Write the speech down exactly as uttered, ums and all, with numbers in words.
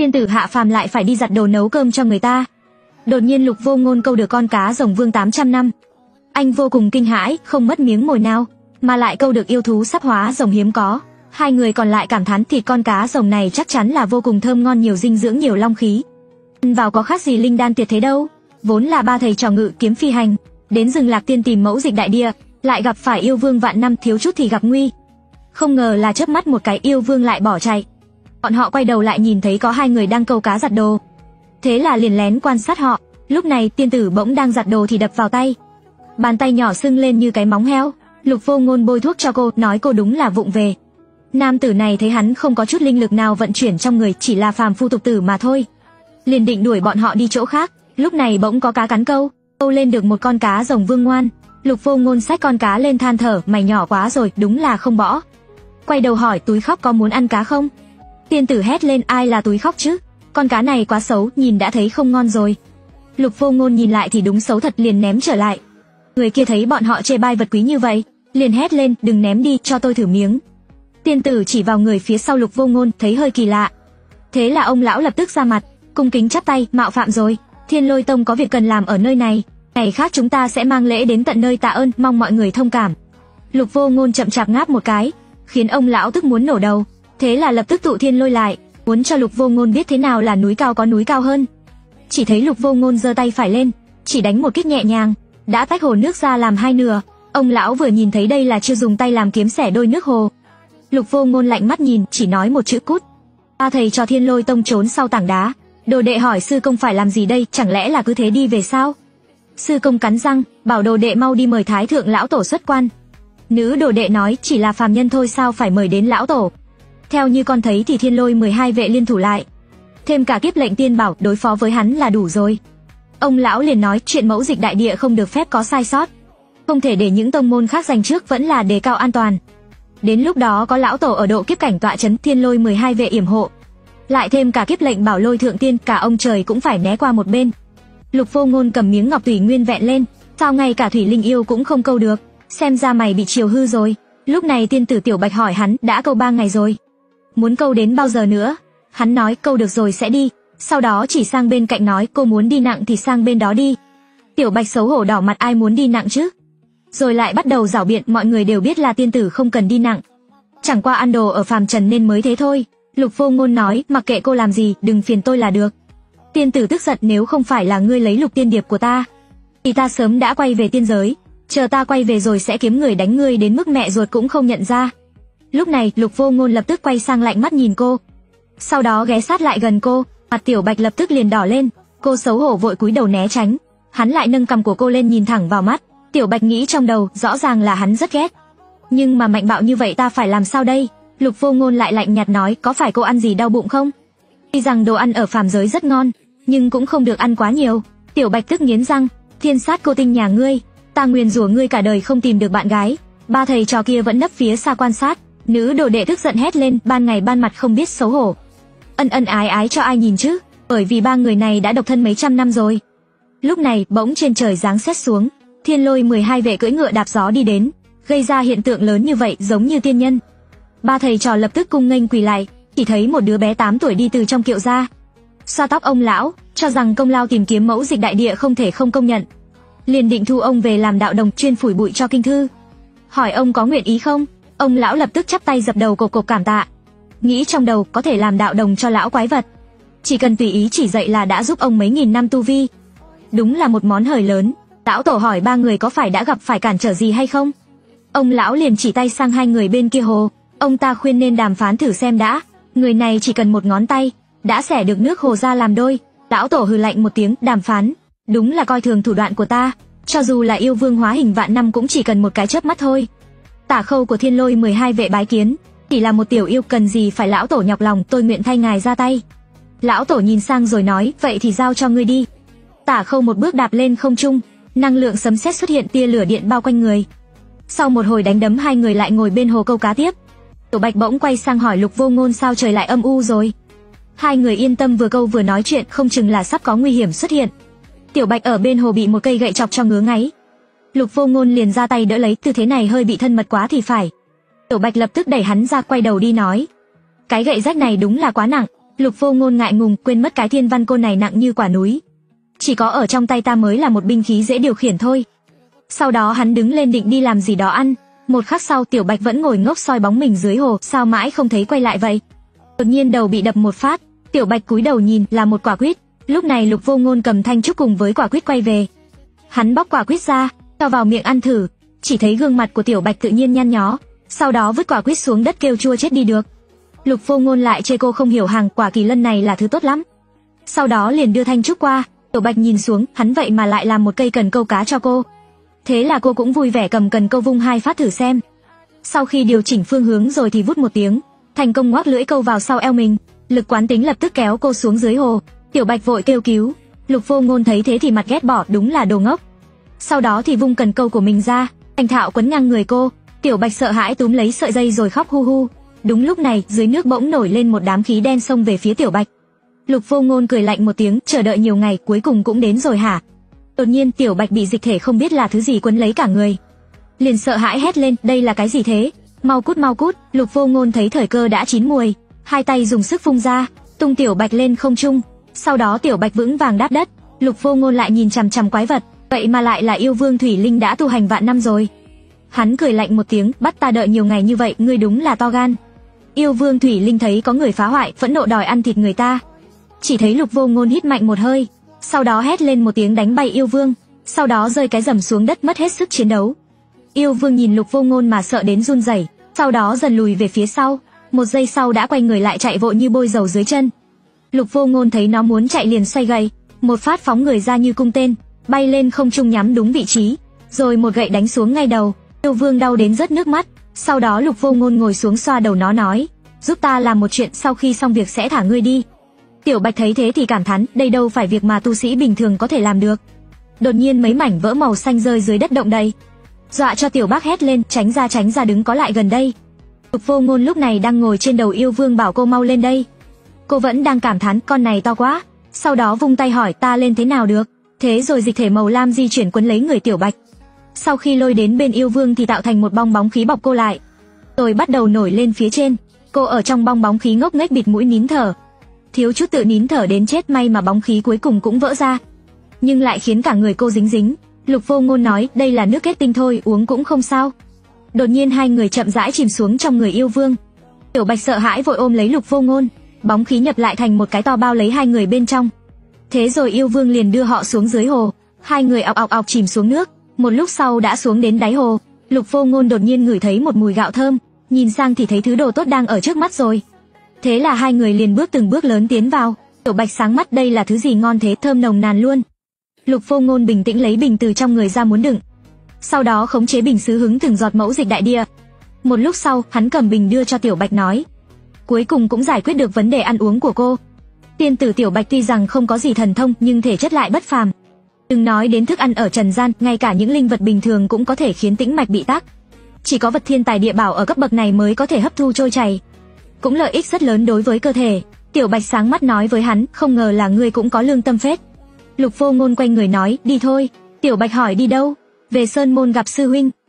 tiên tử hạ phàm lại phải đi giặt đồ nấu cơm cho người ta. Đột nhiên Lục Vô Ngôn câu được con cá rồng vương tám trăm năm. Anh vô cùng kinh hãi, không mất miếng mồi nào, mà lại câu được yêu thú sắp hóa rồng hiếm có. Hai người còn lại cảm thán thịt con cá rồng này chắc chắn là vô cùng thơm ngon, nhiều dinh dưỡng, nhiều long khí. Ăn vào có khác gì linh đan tuyệt thế đâu. Vốn là ba thầy trò ngự kiếm phi hành, đến rừng Lạc Tiên tìm mẫu dịch đại địa, lại gặp phải yêu vương vạn năm, thiếu chút thì gặp nguy. Không ngờ là chớp mắt một cái yêu vương lại bỏ chạy. Bọn họ quay đầu lại nhìn thấy có hai người đang câu cá giặt đồ. Thế là liền lén quan sát họ. Lúc này tiên tử bỗng đang giặt đồ thì đập vào tay. Bàn tay nhỏ sưng lên như cái móng heo. Lục Vô Ngôn bôi thuốc cho cô, nói cô đúng là vụng về. Nam tử này thấy hắn không có chút linh lực nào vận chuyển trong người, chỉ là phàm phu tục tử mà thôi, liền định đuổi bọn họ đi chỗ khác. Lúc này bỗng có cá cắn câu, câu lên được một con cá rồng vương ngoan. Lục Vô Ngôn xách con cá lên than thở, mày nhỏ quá rồi, đúng là không bỏ. Quay đầu hỏi túi khóc có muốn ăn cá không? Tiên tử hét lên, ai là túi khóc chứ? Con cá này quá xấu, nhìn đã thấy không ngon rồi. Lục Vô Ngôn nhìn lại thì đúng xấu thật, liền ném trở lại. Người kia thấy bọn họ chê bai vật quý như vậy, liền hét lên, đừng ném đi, cho tôi thử miếng. Tiên tử chỉ vào người phía sau Lục Vô Ngôn, thấy hơi kỳ lạ. Thế là ông lão lập tức ra mặt, cung kính chắp tay, mạo phạm rồi, Thiên Lôi Tông có việc cần làm ở nơi này, ngày khác chúng ta sẽ mang lễ đến tận nơi tạ ơn, mong mọi người thông cảm. Lục Vô Ngôn chậm chạp ngáp một cái, khiến ông lão tức muốn nổ đầu. Thế là lập tức tụ thiên lôi lại, muốn cho Lục Vô Ngôn biết thế nào là núi cao có núi cao hơn. Chỉ thấy Lục Vô Ngôn giơ tay phải lên, chỉ đánh một kích nhẹ nhàng, đã tách hồ nước ra làm hai nửa. Ông lão vừa nhìn thấy đây là chưa dùng tay làm kiếm xẻ đôi nước hồ. Lục Vô Ngôn lạnh mắt nhìn, chỉ nói một chữ cút. Ba thầy trò Thiên Lôi Tông trốn sau tảng đá. Đồ đệ hỏi sư công phải làm gì đây, chẳng lẽ là cứ thế đi về sao? Sư công cắn răng, bảo đồ đệ mau đi mời Thái thượng lão tổ xuất quan. Nữ đồ đệ nói, chỉ là phàm nhân thôi sao phải mời đến lão tổ? Theo như con thấy thì Thiên Lôi mười hai vệ liên thủ lại, thêm cả kiếp lệnh tiên bảo, đối phó với hắn là đủ rồi. Ông lão liền nói, chuyện mẫu dịch đại địa không được phép có sai sót, không thể để những tông môn khác giành trước, vẫn là đề cao an toàn. Đến lúc đó có lão tổ ở độ kiếp cảnh tọa chấn, Thiên Lôi mười hai vệ yểm hộ, lại thêm cả kiếp lệnh bảo lôi thượng tiên, cả ông trời cũng phải né qua một bên. Lục Vô Ngôn cầm miếng ngọc thủy nguyên vẹn lên, sao ngay cả thủy linh yêu cũng không câu được, xem ra mày bị chiều hư rồi. Lúc này tiên tử Tiểu Bạch hỏi hắn, đã câu ba ngày rồi, muốn câu đến bao giờ nữa? Hắn nói câu được rồi sẽ đi, sau đó chỉ sang bên cạnh nói, cô muốn đi nặng thì sang bên đó đi. Tiểu Bạch xấu hổ đỏ mặt, ai muốn đi nặng chứ? Rồi lại bắt đầu giảo biện, mọi người đều biết là tiên tử không cần đi nặng, chẳng qua ăn đồ ở phàm trần nên mới thế thôi. Lục Vô Ngôn nói, mặc kệ cô làm gì, đừng phiền tôi là được. Tiên tử tức giận, nếu không phải là ngươi lấy lục tiên điệp của ta, thì ta sớm đã quay về tiên giới, chờ ta quay về rồi sẽ kiếm người đánh ngươi đến mức mẹ ruột cũng không nhận ra. Lúc này Lục Vô Ngôn lập tức quay sang lạnh mắt nhìn cô, sau đó ghé sát lại gần cô, mặt Tiểu Bạch lập tức liền đỏ lên, cô xấu hổ vội cúi đầu né tránh. Hắn lại nâng cằm của cô lên nhìn thẳng vào mắt. Tiểu Bạch nghĩ trong đầu, rõ ràng là hắn rất ghét, nhưng mà mạnh bạo như vậy ta phải làm sao đây? Lục Vô Ngôn lại lạnh nhạt nói, có phải cô ăn gì đau bụng không? Tuy rằng đồ ăn ở phàm giới rất ngon, nhưng cũng không được ăn quá nhiều. Tiểu Bạch tức nghiến răng, thiên sát cô tinh nhà ngươi, ta nguyền rủa ngươi cả đời không tìm được bạn gái. Ba thầy trò kia vẫn nấp phía xa quan sát. Nữ đồ đệ tức giận hét lên, ban ngày ban mặt không biết xấu hổ, ân ân ái ái cho ai nhìn chứ, bởi vì ba người này đã độc thân mấy trăm năm rồi. Lúc này bỗng trên trời giáng sét xuống, Thiên Lôi mười hai vệ cưỡi ngựa đạp gió đi đến, gây ra hiện tượng lớn như vậy giống như tiên nhân. Ba thầy trò lập tức cung nghênh quỳ lại, chỉ thấy một đứa bé tám tuổi đi từ trong kiệu ra, xoa tóc ông lão, cho rằng công lao tìm kiếm mẫu dịch đại địa không thể không công nhận, liền định thu ông về làm đạo đồng chuyên phủi bụi cho kinh thư. Hỏi ông có nguyện ý không? Ông lão lập tức chắp tay dập đầu cộc cộc cảm tạ, nghĩ trong đầu có thể làm đạo đồng cho lão quái vật, chỉ cần tùy ý chỉ dạy là đã giúp ông mấy nghìn năm tu vi. Đúng là một món hời lớn. Lão tổ hỏi ba người có phải đã gặp phải cản trở gì hay không? Ông lão liền chỉ tay sang hai người bên kia hồ, ông ta khuyên nên đàm phán thử xem đã, người này chỉ cần một ngón tay đã xẻ được nước hồ ra làm đôi. Lão tổ hừ lạnh một tiếng, đàm phán, đúng là coi thường thủ đoạn của ta, cho dù là yêu vương hóa hình vạn năm cũng chỉ cần một cái chớp mắt thôi. Tả Khâu của Thiên Lôi mười hai vệ bái kiến, chỉ là một tiểu yêu, cần gì phải lão tổ nhọc lòng, tôi nguyện thay ngài ra tay. Lão tổ nhìn sang rồi nói, vậy thì giao cho ngươi đi. Tả Khâu một bước đạp lên không trung, năng lượng sấm sét xuất hiện, tia lửa điện bao quanh người. Sau một hồi đánh đấm, hai người lại ngồi bên hồ câu cá tiếp. Tiểu Bạch bỗng quay sang hỏi Lục Vô Ngôn, sao trời lại âm u rồi? Hai người yên tâm, vừa câu vừa nói chuyện, không chừng là sắp có nguy hiểm xuất hiện. Tiểu Bạch ở bên hồ bị một cây gậy chọc cho ngứa ngáy. Lục Vô Ngôn liền ra tay đỡ lấy, tư thế này hơi bị thân mật quá thì phải. Tiểu Bạch lập tức đẩy hắn ra, quay đầu đi nói, cái gậy rách này đúng là quá nặng, Lục Vô Ngôn ngại ngùng, quên mất cái thiên văn côn này nặng như quả núi. Chỉ có ở trong tay ta mới là một binh khí dễ điều khiển thôi. Sau đó hắn đứng lên định đi làm gì đó ăn. Một khắc sau Tiểu Bạch vẫn ngồi ngốc soi bóng mình dưới hồ, sao mãi không thấy quay lại vậy. Đột nhiên đầu bị đập một phát, Tiểu Bạch cúi đầu nhìn là một quả quýt. Lúc này Lục Vô Ngôn cầm thanh trúc cùng với quả quýt quay về. Hắn bóc quả quýt ra, cho vào miệng ăn thử, chỉ thấy gương mặt của Tiểu Bạch tự nhiên nhăn nhó, sau đó vứt quả quýt xuống đất kêu chua chết đi được. Lục Vô Ngôn lại chê cô không hiểu hàng quả kỳ lân này là thứ tốt lắm. Sau đó liền đưa thanh trúc qua, Tiểu Bạch nhìn xuống, hắn vậy mà lại làm một cây cần câu cá cho cô. Thế là cô cũng vui vẻ cầm cần câu vung hai phát thử xem. Sau khi điều chỉnh phương hướng rồi thì vút một tiếng, thành công ngoác lưỡi câu vào sau eo mình, lực quán tính lập tức kéo cô xuống dưới hồ. Tiểu Bạch vội kêu cứu. Lục Vô Ngôn thấy thế thì mặt ghét bỏ, đúng là đồ ngốc. Sau đó thì vung cần câu của mình ra, thành thạo quấn ngang người cô. Tiểu Bạch sợ hãi túm lấy sợi dây rồi khóc hu hu. Đúng lúc này, dưới nước bỗng nổi lên một đám khí đen xông về phía Tiểu Bạch. Lục Vô Ngôn cười lạnh một tiếng, chờ đợi nhiều ngày cuối cùng cũng đến rồi hả? Đột nhiên Tiểu Bạch bị dịch thể không biết là thứ gì quấn lấy cả người. Liền sợ hãi hét lên, đây là cái gì thế? Mau cút mau cút. Lục Vô Ngôn thấy thời cơ đã chín muồi, hai tay dùng sức phung ra, tung Tiểu Bạch lên không trung. Sau đó Tiểu Bạch vững vàng đáp đất. Lục Vô Ngôn lại nhìn chằm chằm quái vật, vậy mà lại là yêu vương thủy linh đã tu hành vạn năm rồi. Hắn cười lạnh một tiếng, bắt ta đợi nhiều ngày như vậy, ngươi đúng là to gan. Yêu vương thủy linh thấy có người phá hoại, phẫn nộ đòi ăn thịt người ta. Chỉ thấy Lục Vô Ngôn hít mạnh một hơi, sau đó hét lên một tiếng đánh bay yêu vương, sau đó rơi cái rầm xuống đất mất hết sức chiến đấu. Yêu vương nhìn Lục Vô Ngôn mà sợ đến run rẩy, sau đó dần lùi về phía sau, một giây sau đã quay người lại chạy vội như bôi dầu dưới chân. Lục Vô Ngôn thấy nó muốn chạy liền xoay gậy, một phát phóng người ra như cung tên, bay lên không trung nhắm đúng vị trí, rồi một gậy đánh xuống ngay đầu. Yêu vương đau đến rớt nước mắt, sau đó Lục Vô Ngôn ngồi xuống xoa đầu nó nói, giúp ta làm một chuyện, sau khi xong việc sẽ thả ngươi đi. Tiểu Bạch thấy thế thì cảm thán, đây đâu phải việc mà tu sĩ bình thường có thể làm được. Đột nhiên mấy mảnh vỡ màu xanh rơi dưới đất động đầy, dọa cho Tiểu Bác hét lên, tránh ra tránh ra, đừng có lại gần đây. Lục Vô Ngôn lúc này đang ngồi trên đầu yêu vương bảo cô mau lên đây. Cô vẫn đang cảm thán, con này to quá, sau đó vung tay hỏi, ta lên thế nào được. Thế rồi dịch thể màu lam di chuyển quấn lấy người Tiểu Bạch. Sau khi lôi đến bên yêu vương thì tạo thành một bong bóng khí bọc cô lại, rồi bắt đầu nổi lên phía trên. Cô ở trong bong bóng khí ngốc nghếch bịt mũi nín thở, thiếu chút tự nín thở đến chết, may mà bóng khí cuối cùng cũng vỡ ra, nhưng lại khiến cả người cô dính dính. Lục Vô Ngôn nói, đây là nước kết tinh thôi, uống cũng không sao. Đột nhiên hai người chậm rãi chìm xuống trong người yêu vương. Tiểu Bạch sợ hãi vội ôm lấy Lục Vô Ngôn, bóng khí nhập lại thành một cái to bao lấy hai người bên trong. Thế rồi yêu vương liền đưa họ xuống dưới hồ, hai người ọc ọc ọc chìm xuống nước. Một lúc sau đã xuống đến đáy hồ, Lục Vô Ngôn đột nhiên ngửi thấy một mùi gạo thơm, nhìn sang thì thấy thứ đồ tốt đang ở trước mắt rồi. Thế là hai người liền bước từng bước lớn tiến vào. Tiểu Bạch sáng mắt, đây là thứ gì ngon thế, thơm nồng nàn luôn. Lục Vô Ngôn bình tĩnh lấy bình từ trong người ra muốn đựng, sau đó khống chế bình sứ hứng từng giọt mẫu dịch đại địa. Một lúc sau, hắn cầm bình đưa cho Tiểu Bạch nói, cuối cùng cũng giải quyết được vấn đề ăn uống của cô. Tiên tử Tiểu Bạch tuy rằng không có gì thần thông nhưng thể chất lại bất phàm. Đừng nói đến thức ăn ở trần gian, ngay cả những linh vật bình thường cũng có thể khiến tĩnh mạch bị tắc. Chỉ có vật thiên tài địa bảo ở cấp bậc này mới có thể hấp thu trôi chảy, cũng lợi ích rất lớn đối với cơ thể. Tiểu Bạch sáng mắt nói với hắn, không ngờ là ngươi cũng có lương tâm phết. Lục Vô Ngôn quay người nói, đi thôi. Tiểu Bạch hỏi đi đâu? Về Sơn Môn gặp sư huynh.